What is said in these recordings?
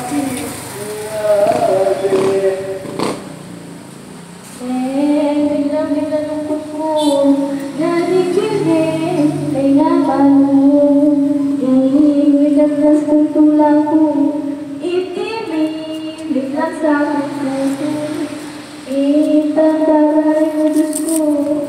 Biglang-biglang lungkot ko, narigilin, kay napano, yung naglas ng tula ko, itimim, biglang sa puso, itataray ko Diyos ko.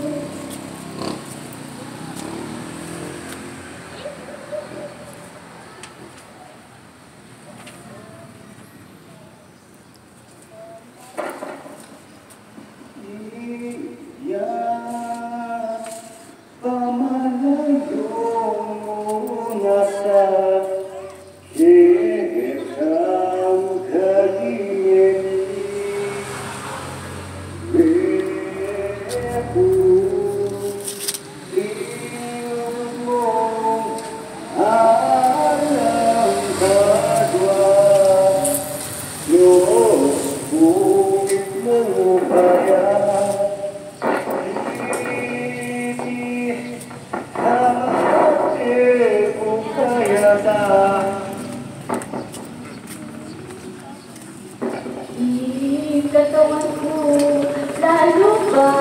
Katawan ko, lalo ba?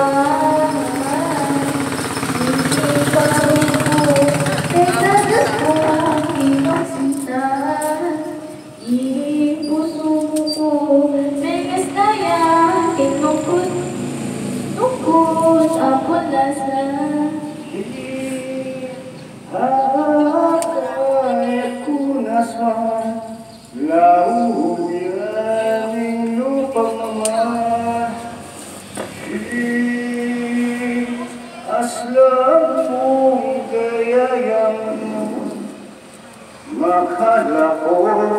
Hindi pa rin ko, tekadas ko, pinagsinta. Puso ko, megas kaya, kinukot, apon lasa. Kahit kunasman, lauyan inyo pagmamahal. Aslan mong gayayang makala ko